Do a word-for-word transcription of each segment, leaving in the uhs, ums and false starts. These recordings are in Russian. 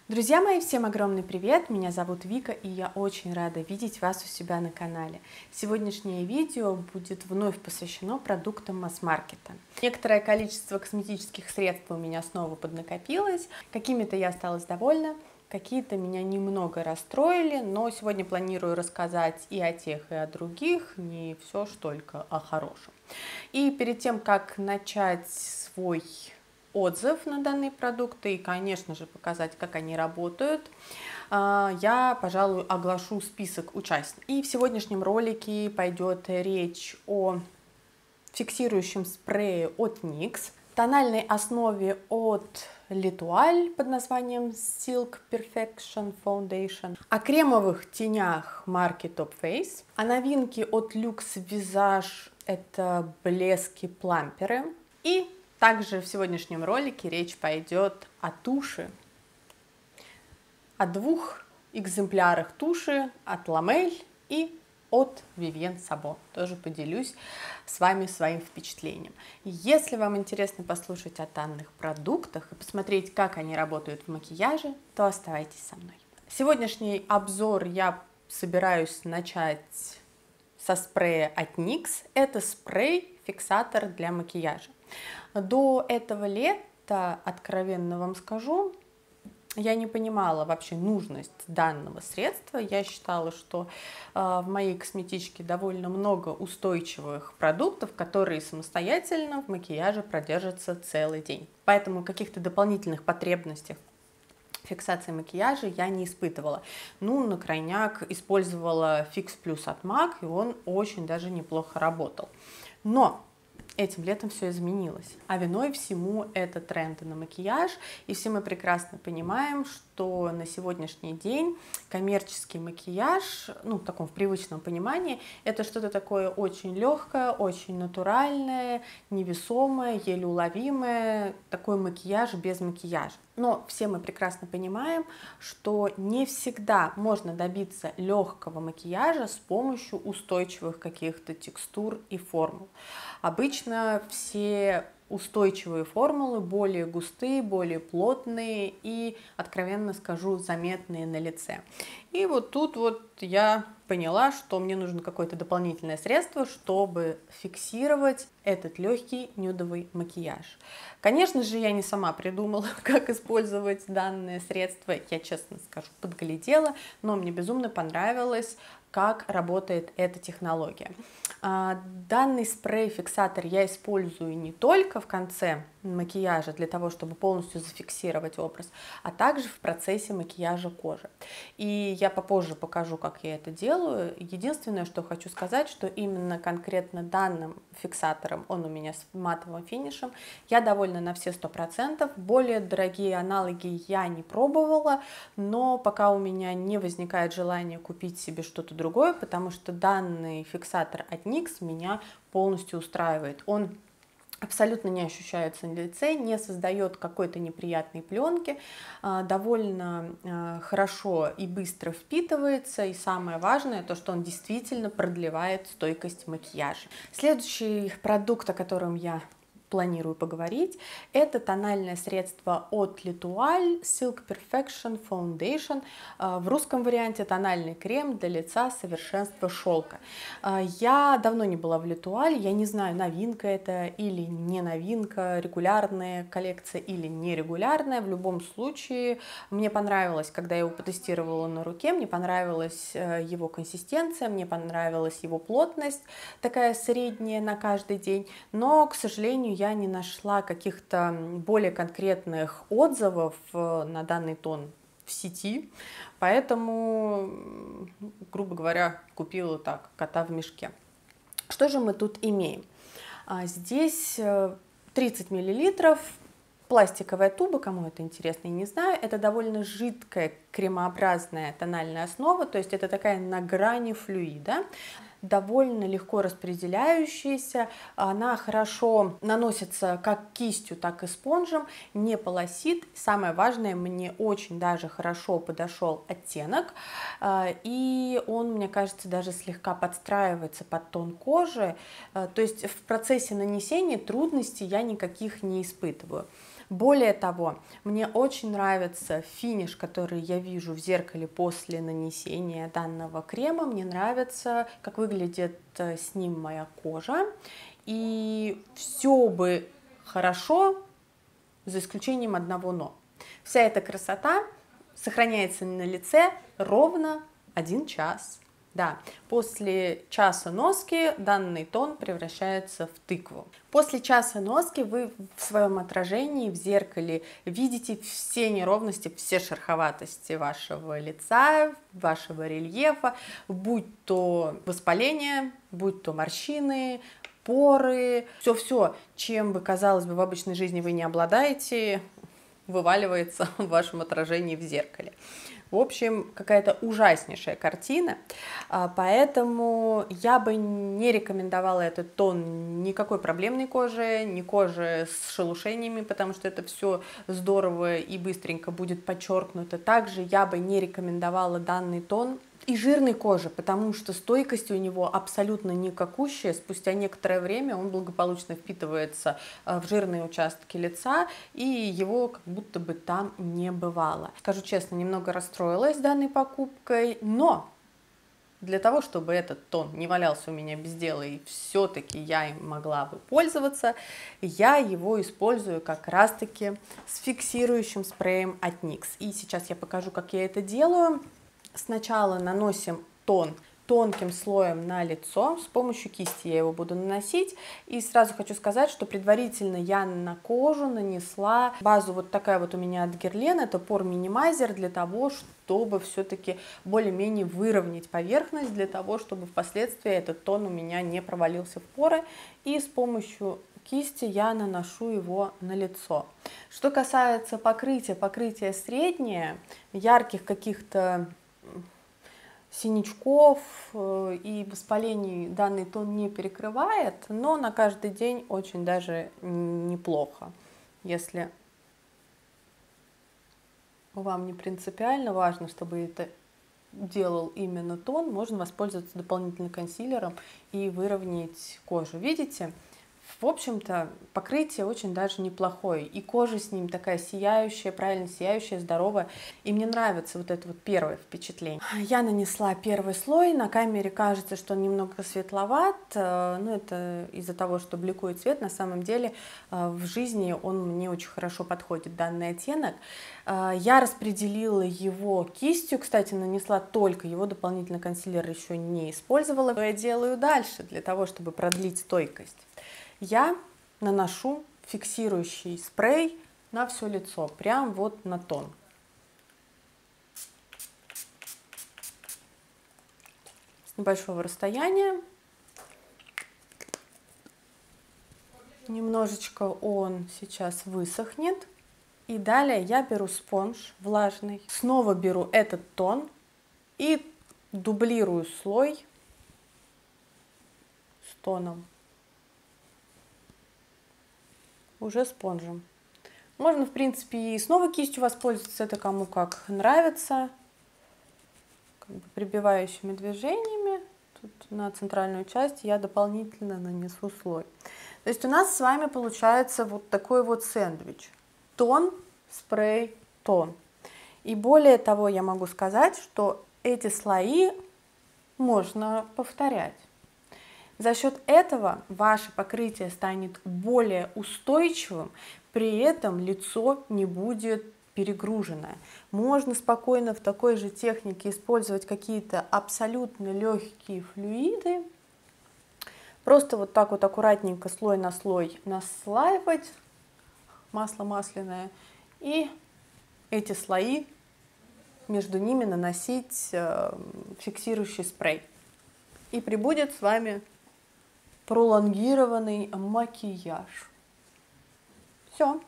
Друзья мои, всем огромный привет! Меня зовут Вика, и я очень рада видеть вас у себя на канале. Сегодняшнее видео будет вновь посвящено продуктам масс-маркета. Некоторое количество косметических средств у меня снова поднакопилось. Какими-то я осталась довольна, какие-то меня немного расстроили, но сегодня планирую рассказать и о тех, и о других, не все ж только о хорошем. И перед тем, как начать свой отзыв на данные продукты и, конечно же, показать, как они работают, я, пожалуй, оглашу список участников. И в сегодняшнем ролике пойдет речь о фиксирующем спрее от никс, тональной основе от L'Etoile под названием Silk Perfection Foundation, о кремовых тенях марки Too Faced, о новинке от Lux Visage — это блески-пламперы, и также в сегодняшнем ролике речь пойдет о туши, о двух экземплярах туши от Ламель и от Vivienne Sabo. Тоже поделюсь с вами своим впечатлением. Если вам интересно послушать о данных продуктах и посмотреть, как они работают в макияже, то оставайтесь со мной. Сегодняшний обзор я собираюсь начать со спрея от никс. Это спрей-фиксатор для макияжа. До этого лета, откровенно вам скажу, я не понимала вообще нужность данного средства. Я считала, что э, в моей косметичке довольно много устойчивых продуктов, которые самостоятельно в макияже продержатся целый день. Поэтому каких-то дополнительных потребностей фиксации макияжа я не испытывала. Ну, на крайняк использовала Fix Plus от MAC, и он очень даже неплохо работал. Но этим летом все изменилось, а виной всему это тренды на макияж, и все мы прекрасно понимаем, что на сегодняшний день коммерческий макияж, ну, в таком в привычном понимании, это что-то такое очень легкое, очень натуральное, невесомое, еле уловимое, такой макияж без макияжа. Но все мы прекрасно понимаем, что не всегда можно добиться легкого макияжа с помощью устойчивых каких-то текстур и формул. Обычно все устойчивые формулы более густые, более плотные и, откровенно скажу, заметные на лице. И вот тут вот я поняла, что мне нужно какое-то дополнительное средство, чтобы фиксировать этот легкий нюдовый макияж. Конечно же, я не сама придумала, как использовать данное средство, я, честно скажу, подглядела, но мне безумно понравилось, как работает эта технология. Данный спрей-фиксатор я использую не только в конце макияжа для того, чтобы полностью зафиксировать образ, а также в процессе макияжа кожи. И я попозже покажу, как я это делаю. Единственное, что хочу сказать, что именно конкретно данным фиксатором, он у меня с матовым финишем, я довольна на все сто процентов. Более дорогие аналоги я не пробовала, но пока у меня не возникает желания купить себе что-то другое, потому что данный фиксатор от никс меня полностью устраивает. Он абсолютно не ощущается на лице, не создает какой-то неприятной пленки, довольно хорошо и быстро впитывается, и самое важное, то, что он действительно продлевает стойкость макияжа. Следующий продукт, о котором я планирую поговорить, это тональное средство от L'Etoile Silk Perfection Foundation. В русском варианте тональный крем для лица совершенства шелка. Я давно не была в L'Etoile, я не знаю, новинка это или не новинка, регулярная коллекция или нерегулярная. В любом случае, мне понравилось, когда я его потестировала на руке, мне понравилась его консистенция, мне понравилась его плотность, такая средняя на каждый день, но, к сожалению, я не нашла каких-то более конкретных отзывов на данный тон в сети, поэтому, грубо говоря, купила так, кота в мешке. Что же мы тут имеем? Здесь тридцать миллилитров, пластиковая туба, кому это интересно, я не знаю, это довольно жидкая кремообразная тональная основа, то есть это такая на грани флюида, довольно легко распределяющаяся, она хорошо наносится как кистью, так и спонжем, не полосит. Самое важное, мне очень даже хорошо подошел оттенок, и он, мне кажется, даже слегка подстраивается под тон кожи, то есть в процессе нанесения трудностей я никаких не испытываю. Более того, мне очень нравится финиш, который я вижу в зеркале после нанесения данного крема. Мне нравится, как выглядит с ним моя кожа. И все бы хорошо, за исключением одного «но». Вся эта красота сохраняется на лице ровно один час. Да, после часа носки данный тон превращается в тыкву. После часа носки вы в своем отражении в зеркале видите все неровности, все шероховатости вашего лица, вашего рельефа, будь то воспаление, будь то морщины, поры, все-все, чем бы, казалось бы, в обычной жизни вы не обладаете, вываливается в вашем отражении в зеркале. В общем, какая-то ужаснейшая картина, поэтому я бы не рекомендовала этот тон никакой проблемной коже, ни коже с шелушениями, потому что это все здорово и быстренько будет подчеркнуто. Также я бы не рекомендовала данный тон и жирной кожи, потому что стойкость у него абсолютно никакущая. Спустя некоторое время он благополучно впитывается в жирные участки лица, и его как будто бы там не бывало. Скажу честно, немного расстроилась данной покупкой, но для того, чтобы этот тон не валялся у меня без дела и все-таки я им могла бы пользоваться, я его использую как раз-таки с фиксирующим спреем от никс. И сейчас я покажу, как я это делаю. Сначала наносим тон тонким слоем на лицо, с помощью кисти я его буду наносить, и сразу хочу сказать, что предварительно я на кожу нанесла базу, вот такая вот у меня от Guerlain, это Pore Minimizer, для того, чтобы все-таки более-менее выровнять поверхность, для того, чтобы впоследствии этот тон у меня не провалился в поры, и с помощью кисти я наношу его на лицо. Что касается покрытия, покрытие среднее, ярких каких-то синячков и воспалений данный тон не перекрывает, но на каждый день очень даже неплохо. Если вам не принципиально важно, чтобы это делал именно тон, можно воспользоваться дополнительным консилером и выровнять кожу. Видите? В общем-то, покрытие очень даже неплохое, и кожа с ним такая сияющая, правильно сияющая, здоровая, и мне нравится вот это вот первое впечатление. Я нанесла первый слой, на камере кажется, что он немного светловат, но это из-за того, что бликует цвет, на самом деле в жизни он мне очень хорошо подходит, данный оттенок. Я распределила его кистью, кстати, нанесла только его, дополнительно консилер еще не использовала. Что я делаю дальше для того, чтобы продлить стойкость? Я наношу фиксирующий спрей на все лицо, прям вот на тон. С небольшого расстояния. Немножечко он сейчас высохнет. И далее я беру спонж влажный, снова беру этот тон и дублирую слой с тоном. Уже спонжем. Можно, в принципе, и снова кистью воспользоваться, это кому как нравится. Как бы прибивающими движениями. Тут на центральную часть я дополнительно нанесу слой. То есть у нас с вами получается вот такой вот сэндвич. Тон, спрей, тон. И более того, я могу сказать, что эти слои можно повторять. За счет этого ваше покрытие станет более устойчивым, при этом лицо не будет перегруженное. Можно спокойно в такой же технике использовать какие-то абсолютно легкие флюиды. Просто вот так вот аккуратненько слой на слой наслаивать, масло масляное, и эти слои, между ними наносить фиксирующий спрей. И прибудет с вами пролонгированный макияж. Все.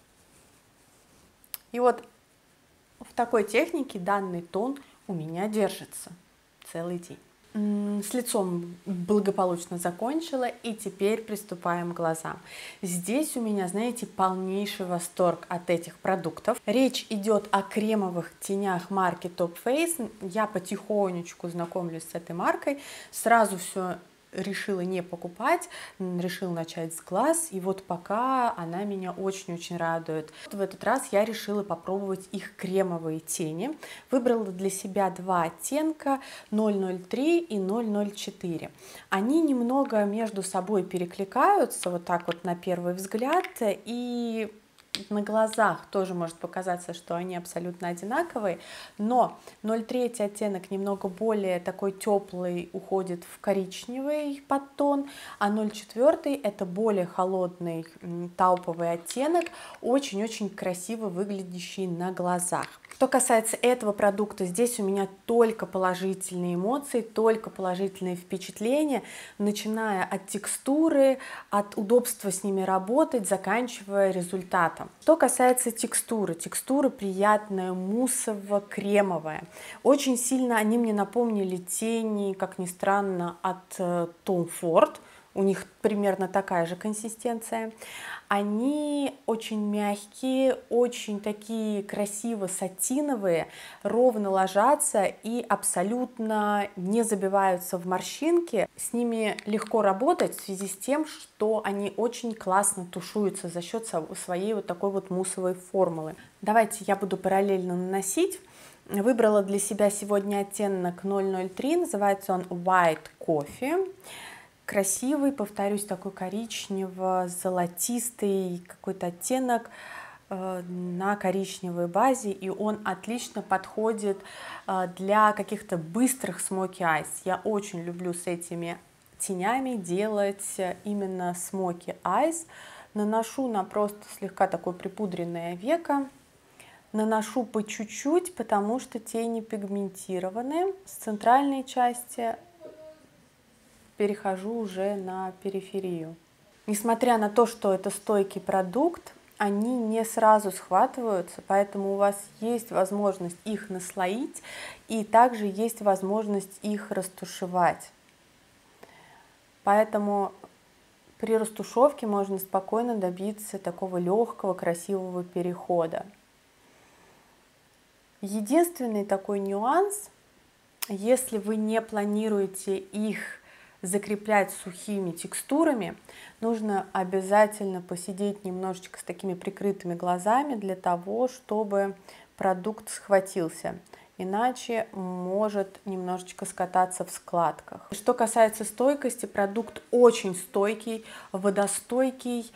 И вот в такой технике данный тон у меня держится целый день. С лицом благополучно закончила, и теперь приступаем к глазам. Здесь у меня, знаете, полнейший восторг от этих продуктов. Речь идет о кремовых тенях марки Top Face. Я потихонечку знакомлюсь с этой маркой. Сразу все решила не покупать, решила начать с глаз, и вот пока она меня очень-очень радует. В этот раз я решила попробовать их кремовые тени. Выбрала для себя два оттенка ноль ноль три и ноль ноль четыре. Они немного между собой перекликаются, вот так вот на первый взгляд, и на глазах тоже может показаться, что они абсолютно одинаковые, но ноль три оттенок немного более такой теплый, уходит в коричневый подтон, а ноль четыре это более холодный тауповый оттенок, очень-очень красиво выглядящий на глазах. Что касается этого продукта, здесь у меня только положительные эмоции, только положительные впечатления, начиная от текстуры, от удобства с ними работать, заканчивая результатом. Что касается текстуры, текстура приятная, муссово-кремовая. Очень сильно они мне напомнили тени, как ни странно, от Tom Ford. У них примерно такая же консистенция. Они очень мягкие, очень такие красиво сатиновые, ровно ложатся и абсолютно не забиваются в морщинки. С ними легко работать в связи с тем, что они очень классно тушуются за счет своей вот такой вот муссовой формулы. Давайте я буду параллельно наносить. Выбрала для себя сегодня оттенок ноль ноль три, называется он White Coffee. Красивый, повторюсь, такой коричнево-золотистый какой-то оттенок э, на коричневой базе, и он отлично подходит э, для каких-то быстрых смоки айс. Я очень люблю с этими тенями делать именно смоки айс. Наношу на просто слегка такое припудренное веко. Наношу по чуть-чуть, потому что тени пигментированы. С центральной части перехожу уже на периферию. Несмотря на то, что это стойкий продукт, они не сразу схватываются, поэтому у вас есть возможность их наслоить, и также есть возможность их растушевать. Поэтому при растушевке можно спокойно добиться такого легкого, красивого перехода. Единственный такой нюанс, если вы не планируете их закреплять сухими текстурами, нужно обязательно посидеть немножечко с такими прикрытыми глазами для того, чтобы продукт схватился. Иначе может немножечко скататься в складках. Что касается стойкости, продукт очень стойкий, водостойкий.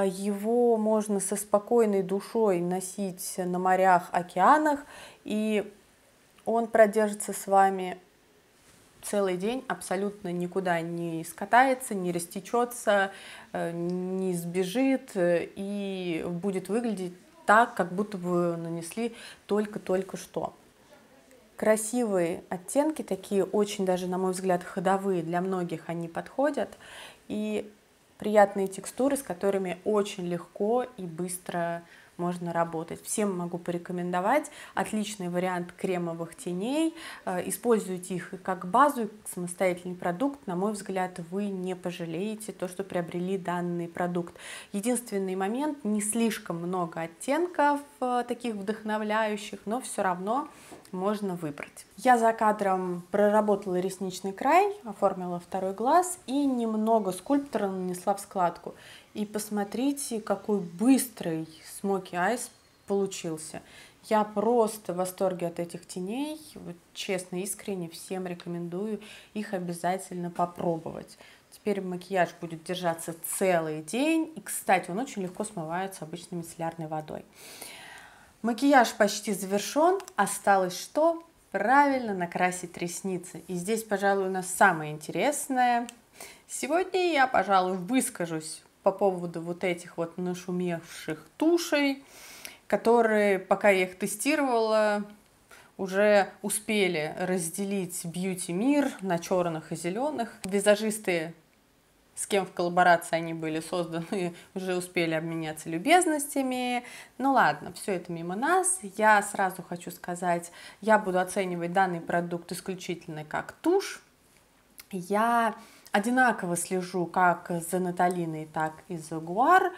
Его можно со спокойной душой носить на морях, океанах, и он продержится с вами целый день, абсолютно никуда не скатается, не растечется, не сбежит и будет выглядеть так, как будто бы нанесли только-только что. Красивые оттенки, такие очень даже, на мой взгляд, ходовые, для многих они подходят, и приятные текстуры, с которыми очень легко и быстро можно работать. Всем могу порекомендовать. Отличный вариант кремовых теней. Используйте их как базу, как самостоятельный продукт. На мой взгляд, вы не пожалеете то, что приобрели данный продукт. Единственный момент, не слишком много оттенков таких вдохновляющих, но все равно можно выбрать. Я за кадром проработала ресничный край, оформила второй глаз и немного скульптора нанесла в складку. И посмотрите, какой быстрый смоки айс получился. Я просто в восторге от этих теней. Вот, честно, искренне всем рекомендую их обязательно попробовать. Теперь макияж будет держаться целый день. И, кстати, он очень легко смывается обычной мицеллярной водой. Макияж почти завершен. Осталось что? Правильно накрасить ресницы. И здесь, пожалуй, у нас самое интересное. Сегодня я, пожалуй, выскажусь по поводу вот этих вот нашумевших тушей, которые, пока я их тестировала, уже успели разделить бьюти-мир на черных и зеленых. Визажисты, с кем в коллаборации они были созданы, уже успели обменяться любезностями. Ну ладно, все это мимо нас. Я сразу хочу сказать, я буду оценивать данный продукт исключительно как тушь. Я одинаково слежу как за Наталиной, так и за Гуар.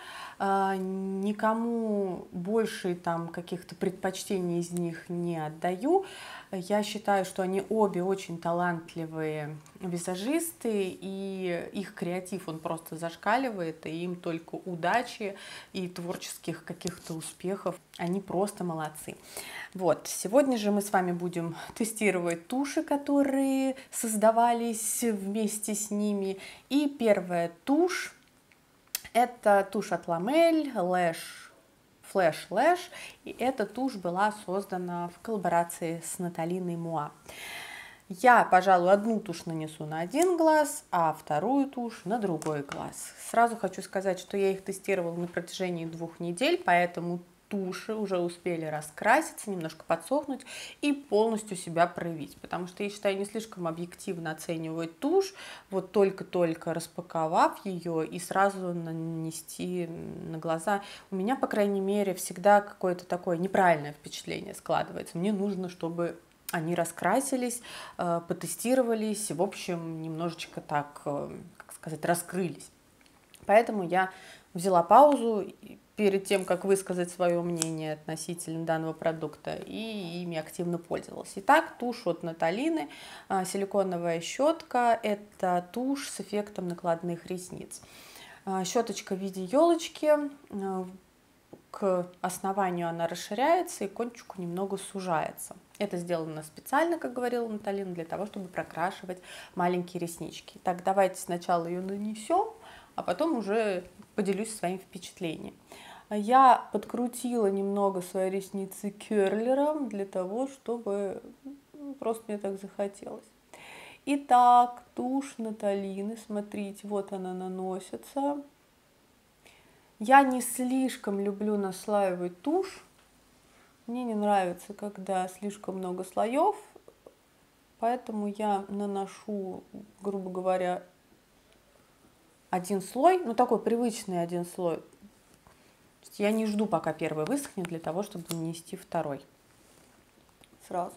Никому больше там каких-то предпочтений из них не отдаю. Я считаю, что они обе очень талантливые визажисты, и их креатив, он просто зашкаливает, и им только удачи и творческих каких-то успехов. Они просто молодцы. Вот, сегодня же мы с вами будем тестировать туши, которые создавались вместе с ними. И первая тушь — это тушь от Ламель Lash Flash Lash, и эта тушь была создана в коллаборации с Наталиной Муа. Я, пожалуй, одну тушь нанесу на один глаз, а вторую тушь на другой глаз. Сразу хочу сказать, что я их тестировала на протяжении двух недель, поэтому туши уже успели раскраситься, немножко подсохнуть и полностью себя проявить. Потому что, я считаю, не слишком объективно оценивать тушь, вот только-только распаковав ее и сразу нанести на глаза. У меня, по крайней мере, всегда какое-то такое неправильное впечатление складывается. Мне нужно, чтобы они раскрасились, потестировались, в общем, немножечко так, как сказать, раскрылись. Поэтому я взяла паузу перед тем, как высказать свое мнение относительно данного продукта, и ими активно пользовалась. Итак, тушь от Наталины, силиконовая щетка, это тушь с эффектом накладных ресниц. Щеточка в виде елочки, к основанию она расширяется и к кончику немного сужается. Это сделано специально, как говорила Наталина, для того, чтобы прокрашивать маленькие реснички. Так, давайте сначала ее нанесем, а потом уже поделюсь своим впечатлением. Я подкрутила немного свои ресницы керлером для того, чтобы просто мне так захотелось. Итак, тушь Наталины, смотрите, вот она наносится. Я не слишком люблю наслаивать тушь. Мне не нравится, когда слишком много слоев, поэтому я наношу, грубо говоря, один слой, ну такой привычный один слой. Я не жду, пока первый высохнет, для того, чтобы нанести второй. Сразу.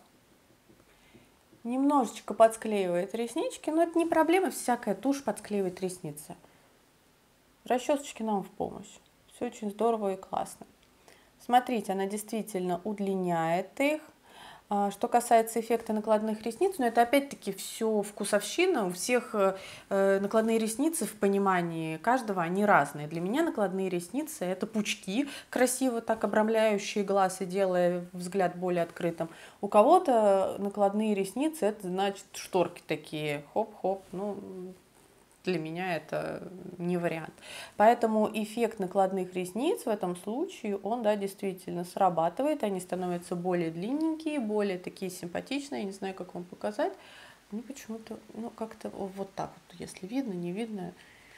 Немножечко подсклеивает реснички, но это не проблема, всякая тушь подсклеивает ресницы. Расчесочки нам в помощь. Все очень здорово и классно. Смотрите, она действительно удлиняет их. Что касается эффекта накладных ресниц, но это опять-таки все вкусовщина, у всех накладные ресницы в понимании каждого, они разные. Для меня накладные ресницы — это пучки, красиво так обрамляющие глаз и делая взгляд более открытым. У кого-то накладные ресницы — это значит шторки такие, хоп-хоп, ну... Для меня это не вариант. Поэтому эффект накладных ресниц в этом случае, он, да, действительно срабатывает. Они становятся более длинненькие, более такие симпатичные. Я не знаю, как вам показать. Мне почему-то, ну, как-то вот так вот, если видно, не видно.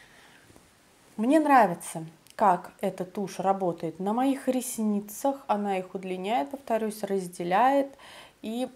Мне нравится, как эта тушь работает на моих ресницах. Она их удлиняет, повторюсь, разделяет и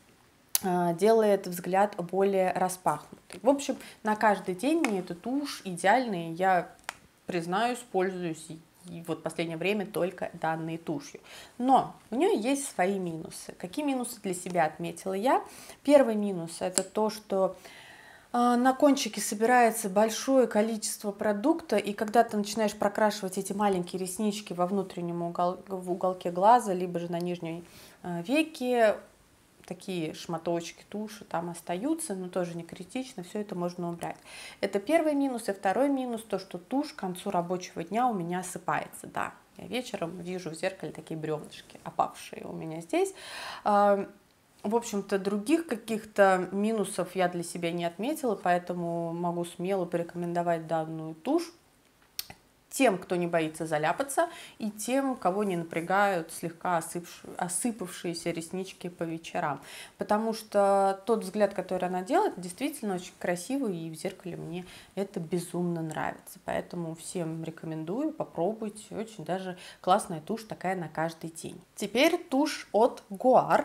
делает взгляд более распахнутый. В общем, на каждый день мне эта тушь идеальная. Я, признаюсь, пользуюсь и вот в последнее время только данной тушью. Но у нее есть свои минусы. Какие минусы для себя отметила я? Первый минус — это то, что на кончике собирается большое количество продукта, и когда ты начинаешь прокрашивать эти маленькие реснички во внутреннем угол, в уголке глаза, либо же на нижней веке, такие шматочки туши там остаются, но тоже не критично, все это можно убрать. Это первый минус. И второй минус — то, что тушь к концу рабочего дня у меня осыпается. Да, я вечером вижу в зеркале такие бревнышки опавшие у меня здесь. В общем-то, других каких-то минусов я для себя не отметила, поэтому могу смело порекомендовать данную тушь тем, кто не боится заляпаться, и тем, кого не напрягают слегка осыпавшиеся реснички по вечерам. Потому что тот взгляд, который она делает, действительно очень красивый, и в зеркале мне это безумно нравится. Поэтому всем рекомендую, попробуйте. Очень даже классная тушь такая на каждый день. Теперь тушь от Гуар.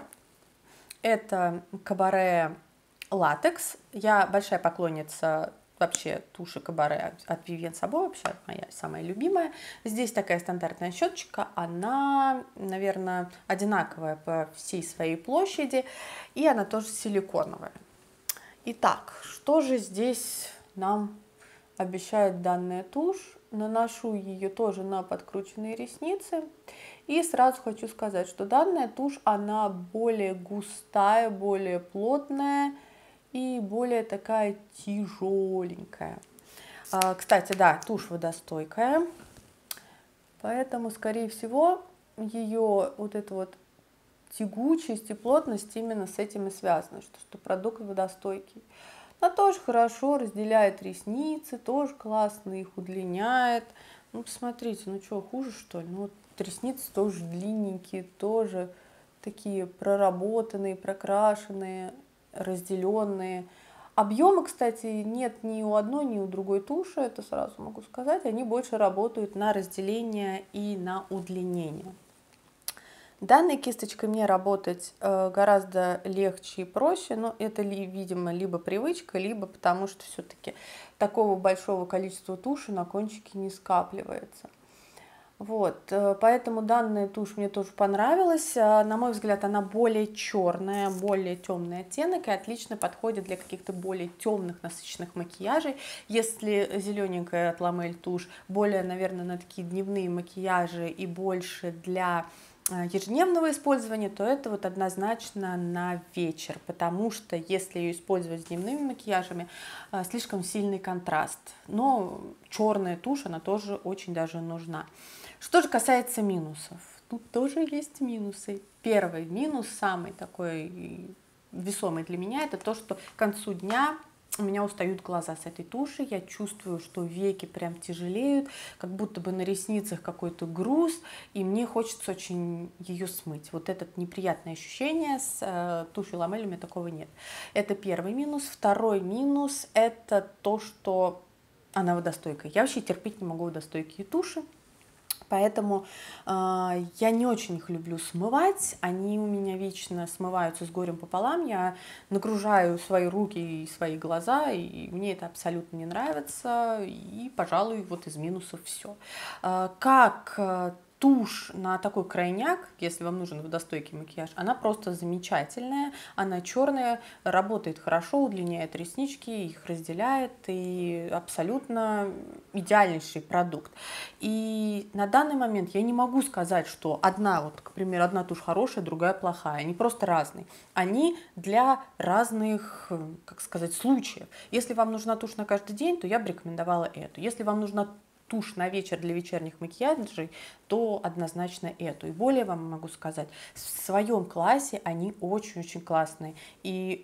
Это Кабаре латекс. Я большая поклонница вообще туши Кабаре от Vivienne Sabo, вообще моя самая любимая. Здесь такая стандартная щеточка, она, наверное, одинаковая по всей своей площади, и она тоже силиконовая. Итак, что же здесь нам обещает данная тушь. Наношу ее тоже на подкрученные ресницы. И сразу хочу сказать, что данная тушь, она более густая, более плотная и более такая тяжеленькая. А, кстати, да, тушь водостойкая, поэтому, скорее всего, ее вот эта вот тягучесть и плотность именно с этим и связана, что, что продукт водостойкий. Она тоже хорошо разделяет ресницы, тоже классно их удлиняет. Ну, посмотрите, ну что, хуже что ли? Ну, вот ресницы тоже длинненькие, тоже такие проработанные, прокрашенные, разделенные. Объема, кстати, нет ни у одной, ни у другой туши, это сразу могу сказать. Они больше работают на разделение и на удлинение. Данной кисточкой мне работать э, гораздо легче и проще, но это, ли, видимо, либо привычка, либо потому что все-таки такого большого количества туши на кончике не скапливается. Вот, э, поэтому данная тушь мне тоже понравилась. Э, на мой взгляд, она более черная, более темный оттенок и отлично подходит для каких-то более темных, насыщенных макияжей. Если зелененькая от Ламель тушь более, наверное, на такие дневные макияжи и больше для ежедневного использования, то это вот однозначно на вечер, потому что если ее использовать с дневными макияжами, слишком сильный контраст. Но черная тушь, она тоже очень даже нужна. Что же касается минусов, тут тоже есть минусы. Первый минус, самый такой весомый для меня, это то, что к концу дня у меня устают глаза с этой туши, я чувствую, что веки прям тяжелеют, как будто бы на ресницах какой-то груз, и мне хочется очень ее смыть. Вот это неприятное ощущение, с э, тушью Ламель у меня такого нет. Это первый минус. Второй минус – это то, что она водостойкая. Я вообще терпеть не могу водостойкие туши. Поэтому э, я не очень их люблю смывать, они у меня вечно смываются с горем пополам, я нагружаю свои руки и свои глаза, и мне это абсолютно не нравится, и, пожалуй, вот из минусов все. Э, как э, тушь на такой крайняк, если вам нужен водостойкий макияж, она просто замечательная, она черная, работает хорошо, удлиняет реснички, их разделяет, и абсолютно идеальнейший продукт. И на данный момент я не могу сказать, что одна, вот, к примеру, одна тушь хорошая, другая плохая, они просто разные. Они для разных, как сказать, случаев. Если вам нужна тушь на каждый день, то я бы рекомендовала эту. Если вам нужна тушь на вечер для вечерних макияжей, то однозначно эту. И более вам могу сказать, в своем классе они очень-очень классные. И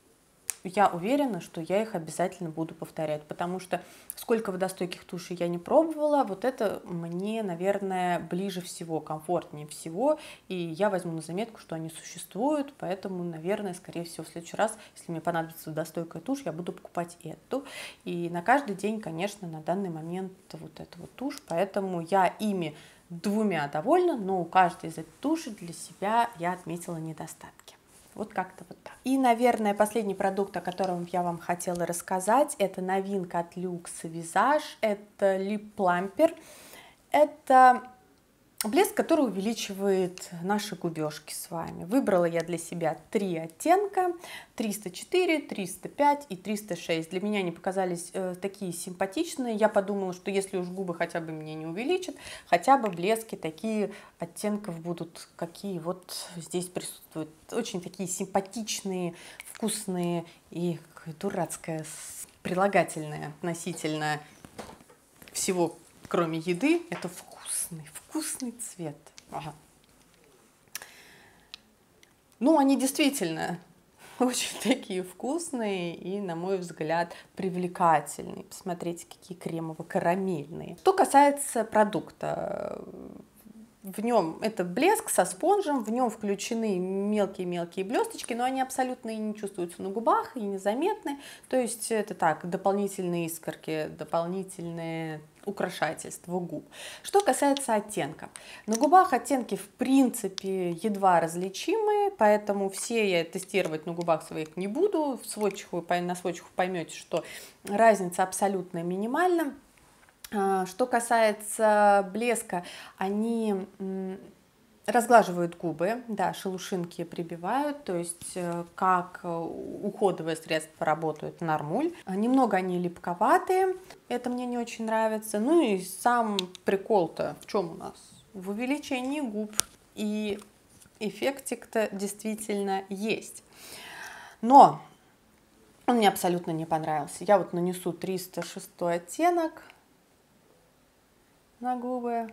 я уверена, что я их обязательно буду повторять, потому что сколько водостойких тушей я не пробовала, вот это мне, наверное, ближе всего, комфортнее всего, и я возьму на заметку, что они существуют, поэтому, наверное, скорее всего, в следующий раз, если мне понадобится водостойкая тушь, я буду покупать эту, и на каждый день, конечно, на данный момент вот эта вот тушь, поэтому я ими двумя довольна, но у каждой из этих тушей для себя я отметила недостатки. Вот как-то вот так. И, наверное, последний продукт, о котором я вам хотела рассказать, это новинка от Lux Visage, это Lip Plumper. Это блеск, который увеличивает наши губежки с вами. Выбрала я для себя три оттенка, триста четыре, триста пять и триста шесть. Для меня они показались э, такие симпатичные. Я подумала, что если уж губы хотя бы мне не увеличат, хотя бы блески такие оттенков будут, какие вот здесь присутствуют. Очень такие симпатичные, вкусные и дурацкое прилагательное относительно всего, кроме еды, это вкусный, вкусный цвет. Ага. Ну, они действительно очень такие вкусные и, на мой взгляд, привлекательные. Посмотрите, какие кремово-карамельные. Что касается продукта, в нем это блеск со спонжем, в нем включены мелкие-мелкие блесточки, но они абсолютно и не чувствуются на губах и незаметны. То есть это так, дополнительные искорки, дополнительные украшательство губ. Что касается оттенков. На губах оттенки в принципе едва различимые, поэтому все я тестировать на губах своих не буду. В сводчах вы, на сводчах вы поймете, что разница абсолютно минимальна. Что касается блеска, они разглаживают губы, да, шелушинки прибивают, то есть как уходовые средства работают нормуль. Немного они липковатые, это мне не очень нравится. Ну и сам прикол-то в чем у нас? В увеличении губ, и эффектик-то действительно есть. Но он мне абсолютно не понравился. Я вот нанесу триста шестой оттенок на губы.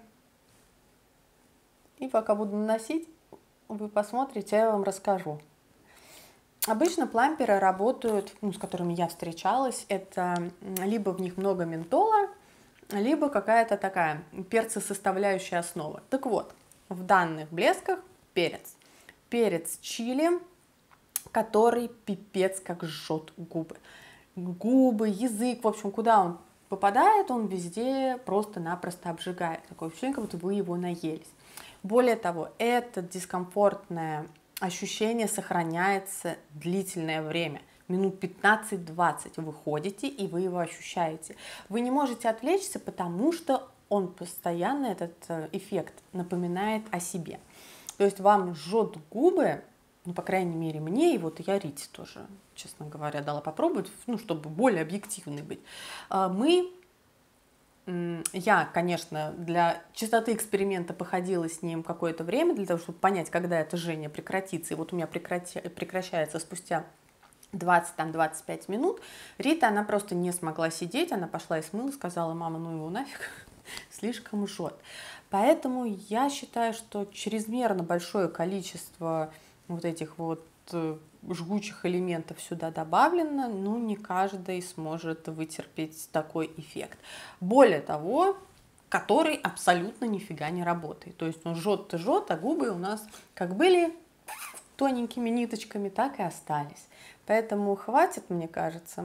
И пока буду наносить, вы посмотрите, я вам расскажу. Обычно пламперы работают, ну, с которыми я встречалась, это либо в них много ментола, либо какая-то такая перцесоставляющая основа. Так вот, в данных блесках перец. Перец чили, который пипец как жжет губы. Губы, язык, в общем, куда он попадает, он везде просто-напросто обжигает. Такое ощущение, как будто вы его наелись. Более того, это дискомфортное ощущение сохраняется длительное время. Минут пятнадцать-двадцать вы ходите, и вы его ощущаете. Вы не можете отвлечься, потому что он постоянно, этот эффект, напоминает о себе. То есть вам жжет губы, ну, по крайней мере, мне, и вот я Рите тоже, честно говоря, дала попробовать, ну, чтобы более объективной быть. Мы... Я, конечно, для чистоты эксперимента походила с ним какое-то время, для того, чтобы понять, когда это жжение прекратится. И вот у меня прекрати... прекращается спустя двадцать-двадцать пять минут. Рита, она просто не смогла сидеть, она пошла и смыла, сказала: мама, ну его нафиг, слишком жжет. Поэтому я считаю, что чрезмерно большое количество вот этих вот жгучих элементов сюда добавлено, ну, не каждый сможет вытерпеть такой эффект. Более того, который абсолютно нифига не работает. То есть он жжет-то жжет, а губы у нас как были тоненькими ниточками, так и остались. Поэтому хватит, мне кажется,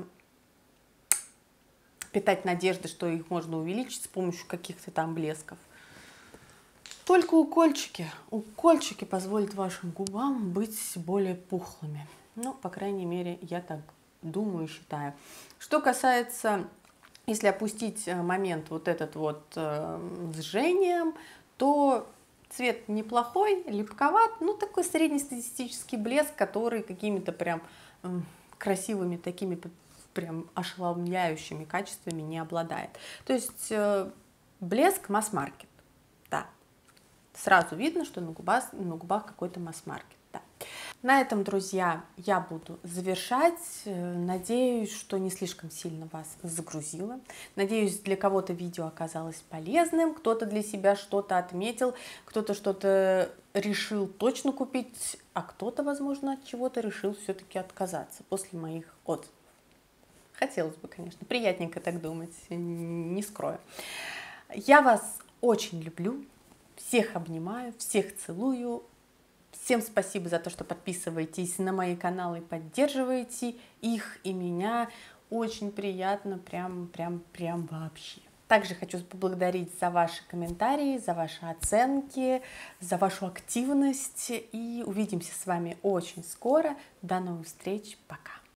питать надежды, что их можно увеличить с помощью каких-то там блесков. Только укольчики, укольчики позволят вашим губам быть более пухлыми. Ну, по крайней мере, я так думаю и считаю. Что касается, если опустить момент вот этот вот э, с жжением, то цвет неплохой, липковат, ну, такой среднестатистический блеск, который какими-то прям э, красивыми такими прям ошеломляющими качествами не обладает. То есть э, блеск масс-маркет, да. Сразу видно, что на губах, на губах какой-то масс-маркет. Да. На этом, друзья, я буду завершать. Надеюсь, что не слишком сильно вас загрузила. Надеюсь, для кого-то видео оказалось полезным, кто-то для себя что-то отметил, кто-то что-то решил точно купить, а кто-то, возможно, от чего-то решил все-таки отказаться после моих отзывов. Хотелось бы, конечно, приятненько так думать, не скрою. Я вас очень люблю. Всех обнимаю, всех целую. Всем спасибо за то, что подписываетесь на мои каналы, поддерживаете их и меня. Очень приятно, прям, прям, прям вообще. Также хочу поблагодарить за ваши комментарии, за ваши оценки, за вашу активность. И увидимся с вами очень скоро. До новых встреч. Пока.